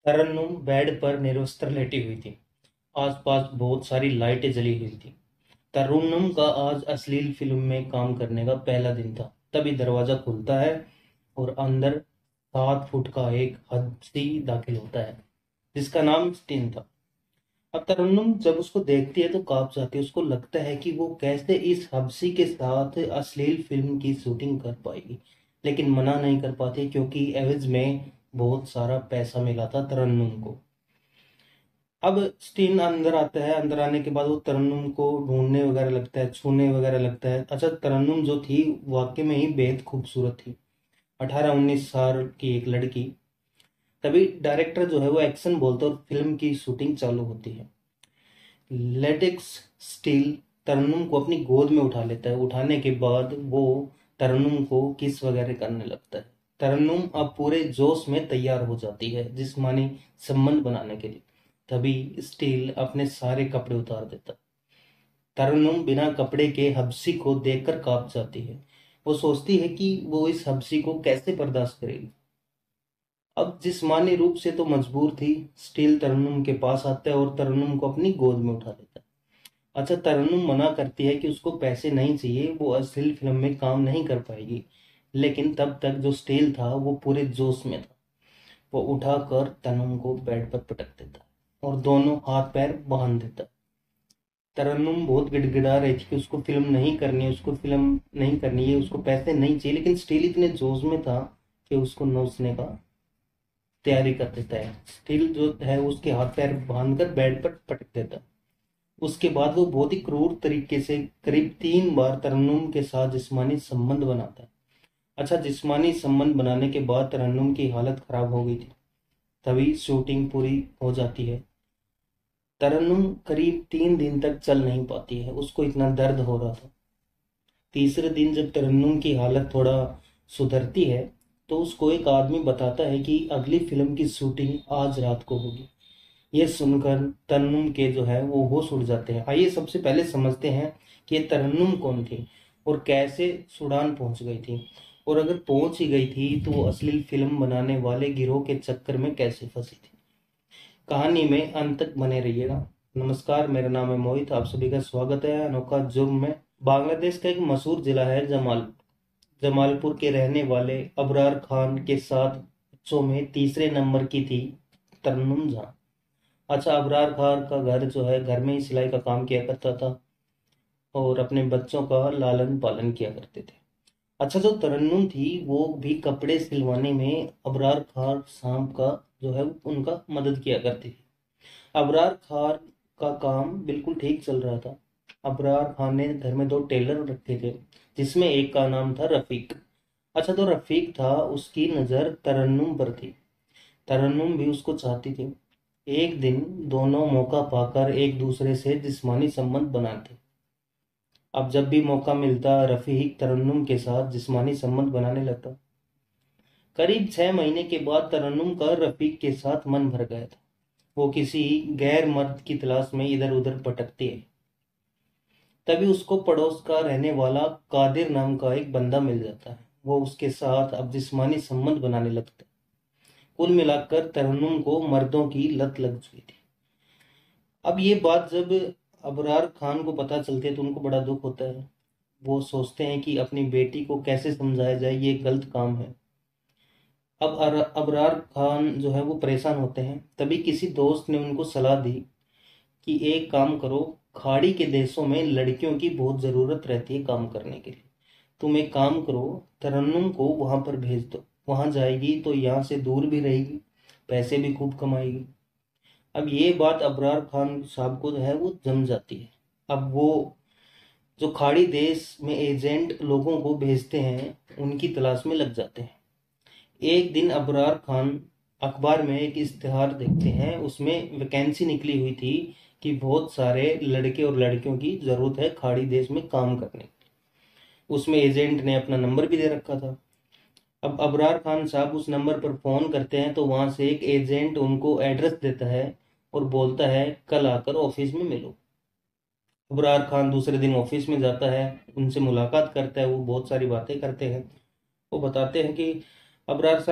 तरन्नुम bed पर निरवस्त्र लेटी हुई थी। आसपास बहुत सारी लाइटें जली हुई थी। तरन्नुम का आज अश्लील फिल्म में काम करने का पहला दिन था। तभी दरवाजा खुलता है और अंदर 7 फुट का एक हस्ती दाखिल होता है जिसका नाम स्टीन था। अब तरन्नुम जब उसको देखती है तो कांप जाती है। उसको लगता है कि वो कैसे इस हबसी के साथ अश्लील फिल्म की शूटिंग कर पाएगी, लेकिन मना नहीं कर पाती क्योंकि एवज में बहुत सारा पैसा मिला था तरन्नुम को। अब स्टीन अंदर आता है। अंदर आने के बाद वो तरन्नुम को ढूंढने वगैरह लगता है, छूने वगैरह लगता है। अच्छा, तरन्नुम जो थी वाकई में ही बेहद खूबसूरत थी। 18-19 साल की एक लड़की। तभी डायरेक्टर जो है वो एक्शन बोलता है और फिल्म की शूटिंग चालू होती है। लेटेक्स स्टील तरन्नुम को अपनी गोद में उठा लेता है। उठाने के बाद वो तरन्नुम को किस वगैरह करने लगता है। तरन्नुम अब पूरे जोश में तैयार हो जाती है जिस्मानी संबंध बनाने के लिए। तभी स्टील अपने सारे कपड़े उतार देता है। तरन्नुम बिना कपड़े के हबसी को देखकर कांप जाती है। वो सोचती है कि वो इस हबसी को कैसे बर्दाश्त करेगी। अब जिस्मानी रूप से तो मजबूर थी। स्टील तरन्नुम के पास आता है और तरन्नुम को अपनी गोद में उठा लेता है। अच्छा, तरन्नुम मना करती है कि उसको पैसे नहीं चाहिए, वो अश्लील फिल्म में काम नहीं कर पाएगी। लेकिन तब तक जो स्टील था वो पूरे जोश में था। वो उठाकर तरन्नुम को बेड पर पटक देता है और दोनों हाथ पैर बांध देता है। तरन्नुम बहुत गिड़गिड़ा रही थी कि उसको फिल्म नहीं करनी है, उसको फिल्म नहीं करनी है, उसको पैसे नहीं चाहिए, लेकिन स्टील इतने जोश में था कि उसको नोचने का तैयारी कर देता है। स्टील जो है उसके हाथ पैर बांध कर बेड पर पटक देता है। उसके बाद वो बहुत ही क्रूर तरीके से करीब 3 बार तरन्नुम के साथ जिस्मानी संबंध बनाता है। अच्छा, जिस्मानी संबंध बनाने के बाद तरन्नुम की हालत खराब हो गई थी। तभी शूटिंग पूरी हो जाती है। तरन्नुम करीब 3 दिन तक चल नहीं पाती है, उसको इतना दर्द हो रहा था। तीसरे दिन जब तरन्नुम की हालत थोड़ा सुधरती है तो उसको एक आदमी बताता है कि अगली फिल्म की शूटिंग आज रात को होगी। ये सुनकर तरन्नुम के जो है वो होश उड़ जाते हैं। आइए सबसे पहले समझते हैं कि ये तरन्नुम कौन थी और कैसे सूडान पहुंच गई थी, और अगर पहुंच ही गई थी तो वो अश्लील फिल्म बनाने वाले गिरोह के चक्कर में कैसे फंसी थी। कहानी में अंत तक बने रहिएगा। नमस्कार, मेरा नाम है मोहित। आप सभी का स्वागत है अनोखा जुर्म में। बांग्लादेश का एक मशहूर जिला है जमालपुर के रहने वाले अबरार खान के 7 बच्चों में तीसरे नंबर की थी तरन्नुम जहां। अच्छा, अबरार खान का घर जो है, घर में ही सिलाई का काम किया करता था और अपने बच्चों का लालन पालन किया करते थे। अच्छा, जो तरन्नुम थी वो भी कपड़े सिलवाने में अबरार खान साहब का जो है उनका मदद किया करती थी। अबरार खान का काम बिल्कुल ठीक चल रहा था। अबरार खान ने घर में 2 टेलर रखे थे जिसमें एक का नाम था रफीक। अच्छा, तो रफीक था उसकी नज़र तरन्नुम पर थी। तरन्नुम भी उसको चाहती थी। एक दिन दोनों मौका पाकर एक दूसरे से जिस्मानी संबंध बनाते। अब जब भी मौका मिलता रफीक तरन्नुम के साथ जिस्मानी संबंध बनाने लगता। करीब 6 महीने के बाद तरन्नुम का रफीक के साथ मन भर गया था। वो किसी गैर मर्द की तलाश में इधर उधर भटकती है। तभी उसको पड़ोस का रहने वाला कादिर नाम का एक बंदा मिल जाता है। वो उसके साथ अब जिस्मानी संबंध बनाने लगता है। कुल मिलाकर तरन्नुम को मर्दों की लत लग चुकी थी। अब ये बात जब अबरार खान को पता चलती है तो उनको बड़ा दुख होता है। वो सोचते हैं कि अपनी बेटी को कैसे समझाया जाए, ये गलत काम है। अब अबरार खान जो है वो परेशान होते हैं। तभी किसी दोस्त ने उनको सलाह दी कि एक काम करो, खाड़ी के देशों में लड़कियों की बहुत ज़रूरत रहती है काम करने के लिए। तुम एक काम करो, तरन्नुम को वहां पर भेज दो। वहां जाएगी तो यहाँ से दूर भी रहेगी, पैसे भी खूब कमाएगी। अब ये बात अबरार खान साहब को जो है वो जम जाती है। अब वो जो खाड़ी देश में एजेंट लोगों को भेजते हैं उनकी तलाश में लग जाते हैं। एक दिन अबरार खान अखबार में एक इश्तिहार देखते हैं। उसमें वैकेंसी निकली हुई थी कि बहुत सारे लड़के और लड़कियों की जरूरत है खाड़ी देश में काम करने की। उसमें एजेंट ने अपना नंबर भी दे रखा था। अब अबरार खान साहब उस नंबर पर फोन करते हैं तो वहां से एक एजेंट उनको एड्रेस देता है और बोलता है कल आकर ऑफिस में मिलो। अबरार खान दूसरे दिन ऑफिस में जाता है, उनसे मुलाकात करता है। वो बहुत सारी बातें करते हैं। वो बताते हैं कि अबरार खान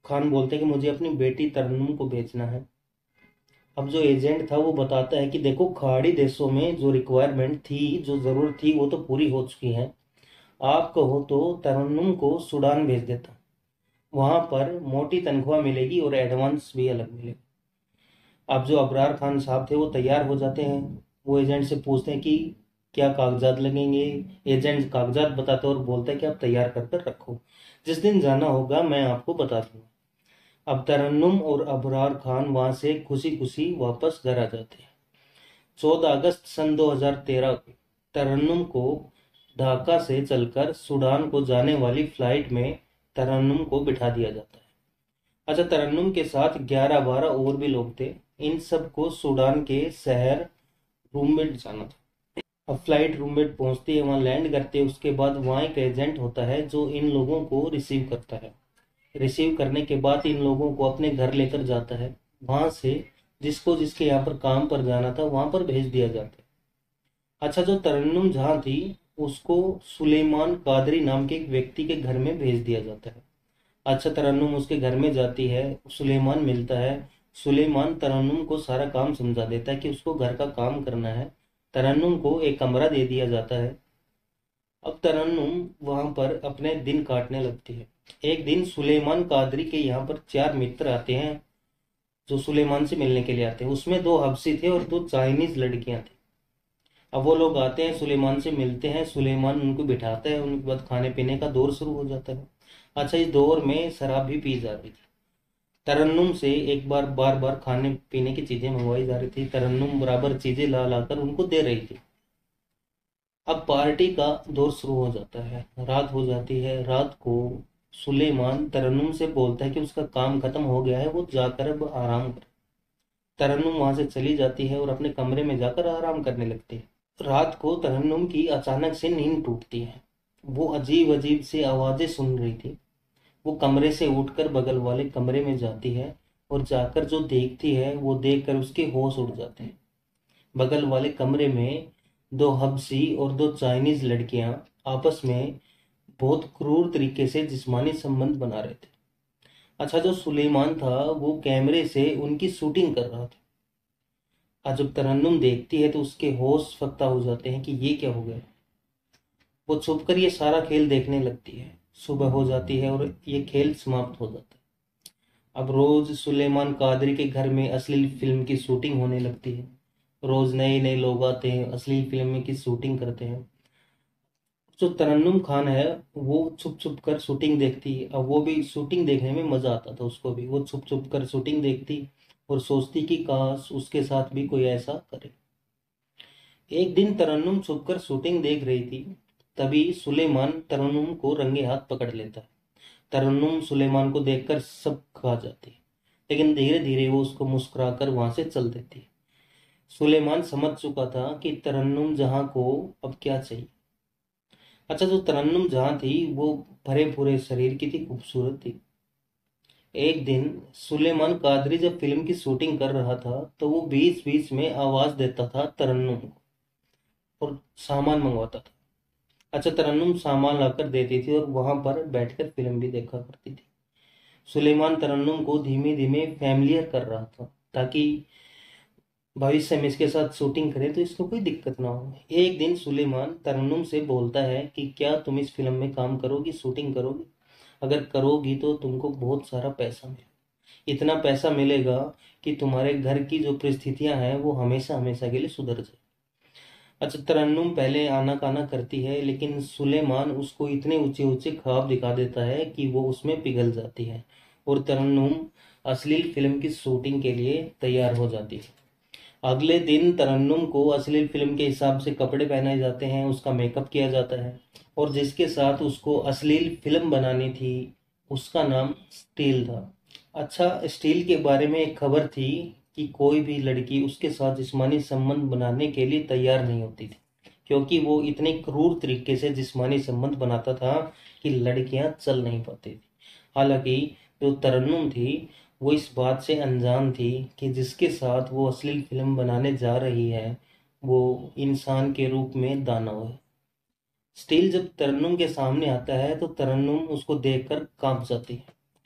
खान बोलते हैं कि मुझे अपनी बेटी तरन्नुम को भेजना है। अब जो एजेंट था वो बताता है कि देखो, खाड़ी देशों में जो रिक्वायरमेंट थी, जो ज़रूरत थी, वो तो पूरी हो चुकी है। आप कहो तो तरन्नुम को सूडान भेज देता, वहां पर मोटी तनख्वाह मिलेगी और एडवांस भी अलग मिलेगा। अब जो अबरार खान साहब थे वो तैयार हो जाते हैं। वो एजेंट से पूछते हैं कि क्या कागजात लगेंगे। एजेंट कागजात बताता है और बोलता है कि आप तैयार कर कर रखो, जिस दिन जाना होगा मैं आपको बता दूंगा। अब तरन्नुम और अबरार खान वहां से खुशी खुशी वापस घर आ जाते हैं। 14 अगस्त सन 2013 को तरन्नुम को ढाका से चलकर सूडान को जाने वाली फ्लाइट में तरन्नुम को बिठा दिया जाता है। अच्छा, तरन्नुम के साथ 11-12 और भी लोग थे। इन सबको सूडान के शहर रूममेट जाना था। अब फ्लाइट रूममेट पहुंचती है, वहां लैंड करते हैं। उसके बाद वहां एक एजेंट होता है जो इन लोगों को रिसीव करता है। रिसीव करने के बाद इन लोगों को अपने घर लेकर जाता है। वहां से जिसको जिसके यहाँ पर काम पर जाना था वहां पर भेज दिया जाता है। अच्छा, जो तरन्नुम जहाँ थी उसको सुलेमान कादरी नाम के एक व्यक्ति के घर में भेज दिया जाता है। अच्छा, तरन्नुम उसके घर में जाती है, सुलेमान मिलता है। सुलेमान तरन्नुम को सारा काम समझा देता है कि उसको घर का काम करना है। तरन्नुम को एक कमरा दे दिया जाता है। अब तरन्नुम वहां पर अपने दिन काटने लगती है। एक दिन सुलेमान कादरी के यहाँ पर 4 मित्र आते हैं जो सुलेमान से मिलने के लिए आते हैं। उसमें 2 हबशी थे और 2 चाइनीज लड़कियां थी। अब वो लोग आते हैं, सुलेमान से मिलते हैं। सुलेमान उनको बिठाता है, उनके बाद खाने पीने का दौर शुरू हो जाता है। अच्छा, इस दौर में शराब भी पी जा रही थी। तरन्नुम से एक बार बार बार खाने पीने की चीजें मंगवाई जा रही थी। तरन्नुम बराबर चीजें ला लाकर उनको दे रही थी। अब पार्टी का दौर शुरू हो जाता है, रात हो जाती है। रात को सुलेमान तरन्नुम से बोलता है कि उसका काम खत्म हो गया है, वो जाकर अब आराम करे। तरन्नुम वहां से चली जाती है और अपने कमरे में जाकर आराम करने लगती है। रात को तरन्नुम की अचानक से नींद टूटती है। वो अजीब अजीब सी आवाजें सुन रही थी। वो कमरे से उठकर बगल वाले कमरे में जाती है और जाकर जो देखती है वो देखकर उसके होश उड़ जाते हैं। बगल वाले कमरे में 2 हबशी और 2 चाइनीज लड़कियां आपस में बहुत क्रूर तरीके से जिस्मानी संबंध बना रहे थे। अच्छा, जो सुलेमान था वो कैमरे से उनकी शूटिंग कर रहा था। आज जब तरन्नुम देखती है तो उसके होश फत्ता हो जाते हैं कि ये क्या हो गया। वो छुपकर ये सारा खेल देखने लगती है। सुबह हो जाती है और ये खेल समाप्त हो जाता है। अब रोज सुलेमान कादरी के घर में अश्लील फिल्म की शूटिंग होने लगती है। रोज नए नए लोग आते हैं, अश्लील फिल्म की शूटिंग करते हैं। जो तरन्नुम खान है वो छुप छुप कर शूटिंग देखती है। अब वो भी शूटिंग देखने में मजा आता था उसको भी। वो छुप छुप कर शूटिंग देखती और सोचती कि काश उसके साथ भी कोई ऐसा करे। एक दिन तरन्नुम छुपकर शूटिंग देख रही थी, तभी सुलेमान तरन्नुम को रंगे हाथ पकड़ लेता है। तरन्नुम सुलेमान को देखकर सब खा जाती है, लेकिन धीरे धीरे वो उसको मुस्कुराकर वहां से चल देती है। सुलेमान समझ चुका था कि तरन्नुम जहां को अब क्या चाहिए। अच्छा, जो तरन्नुम जहां थी वो भरे पूरे शरीर की थी, खूबसूरत थी। एक दिन सुलेमान कादरी जब फिल्म की शूटिंग कर रहा था तो वो बीच बीच में आवाज देता था तरन्नुम को और सामान मंगवाता था। अच्छा, तरन्नुम सामान लाकर देती थी और वहां पर बैठकर फिल्म भी देखा करती थी। सुलेमान तरन्नुम को धीमे धीमे फैमिलियर कर रहा था ताकि भविष्य में इसके साथ शूटिंग करे तो इसको कोई दिक्कत ना हो। एक दिन सुलेमान तरन्नुम से बोलता है कि क्या तुम इस फिल्म में काम करोगी, शूटिंग करोगी? अगर करोगी तो तुमको बहुत सारा पैसा मिलेगा। इतना पैसा मिलेगा कि तुम्हारे घर की जो परिस्थितियां हैं वो हमेशा हमेशा के लिए सुधर जाए। अच्छा, तरन्नुम पहले आनाकाना करती है, लेकिन सुलेमान उसको इतने ऊंचे ऊंचे ख्वाब दिखा देता है कि वो उसमें पिघल जाती है और तरन्नुम अश्लील फिल्म की शूटिंग के लिए तैयार हो जाती है। अगले दिन तरन्नुम को अश्लील फिल्म के हिसाब से कपड़े पहनाए जाते हैं, उसका मेकअप किया जाता है और जिसके साथ उसको अश्लील फिल्म बनानी थी उसका नाम स्टील था। अच्छा, स्टील के बारे में एक खबर थी कि कोई भी लड़की उसके साथ जिस्मानी संबंध बनाने के लिए तैयार नहीं होती थी, क्योंकि वो इतने क्रूर तरीके से जिस्मानी संबंध बनाता था कि लड़कियां चल नहीं पाती थी। हालांकि जो तरन्नुम थी वो इस बात से अनजान थी कि जिसके साथ वो अश्लील फिल्म बनाने जा रही है वो इंसान के रूप में दानव है। स्टील जब तरन्नुम के सामने आता है तो तरन्नुम उसको देखकर कांप जाती है।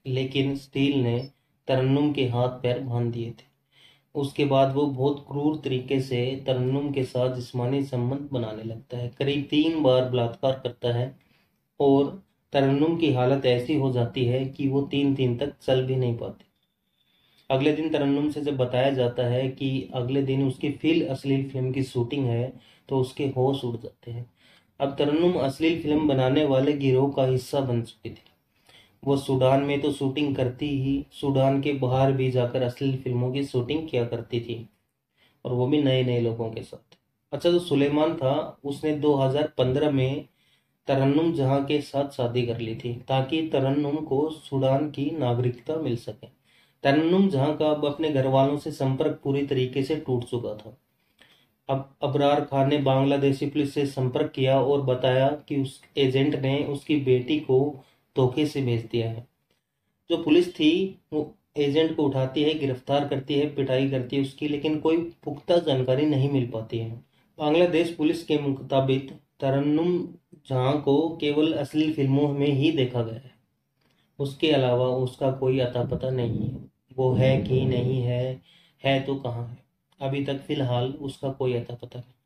लेकिन स्टील ने तरन्नुम के हाथ पैर बांध दिए थे। उसके बाद वो बहुत क्रूर तरीके से तरन्नुम के साथ जिस्मानी संबंध बनाने लगता है, करीब 3 बार बलात्कार करता है और तरन्नुम की हालत ऐसी हो जाती है कि वो 3 दिन तक चल भी नहीं पाती। अगले दिन तरन्नुम से जब बताया जाता है कि अगले दिन उसकी फिर अश्लील फिल्म की शूटिंग है, तो उसके होश उड़ जाते हैं। अब तरन्नुम अश्लील फिल्म बनाने वाले गिरोह का हिस्सा बन चुकी थी। वो सूडान में तो शूटिंग करती ही, सूडान के बाहर भी जाकर अश्लील फिल्मों की शूटिंग किया करती थी, और वो भी नए नए लोगों के साथ। अच्छा, जो सुलेमान था उसने 2015 में तरन्नुम जहां के साथ शादी कर ली थी ताकि तरन्नुम को सूडान की नागरिकता मिल सके। तरन्नुम जहां का अब अपने घर वालों से संपर्क पूरी तरीके से टूट चुका था। अब अबरार खान ने बांग्लादेशी पुलिस से संपर्क किया और बताया कि उस एजेंट ने उसकी बेटी को धोखे से भेज दिया है। जो पुलिस थी वो एजेंट को उठाती है, गिरफ्तार करती है, पिटाई करती है उसकी, लेकिन कोई पुख्ता जानकारी नहीं मिल पाती है। बांग्लादेश पुलिस के मुताबिक तरन्नुम जहां को केवल अश्लील फिल्मों में ही देखा गया है, उसके अलावा उसका कोई अता पता नहीं है। वो है कि नहीं है तो कहाँ है, अभी तक फिलहाल उसका कोई अता पता नहीं।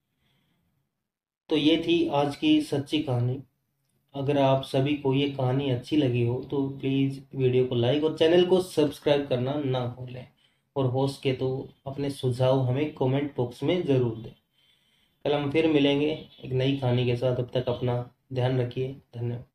तो ये थी आज की सच्ची कहानी। अगर आप सभी को ये कहानी अच्छी लगी हो तो प्लीज़ वीडियो को लाइक और चैनल को सब्सक्राइब करना ना भूलें, और हो सके तो अपने सुझाव हमें कमेंट बॉक्स में ज़रूर दें। कल हम फिर मिलेंगे एक नई कहानी के साथ। अब तक अपना ध्यान रखिए। धन्यवाद।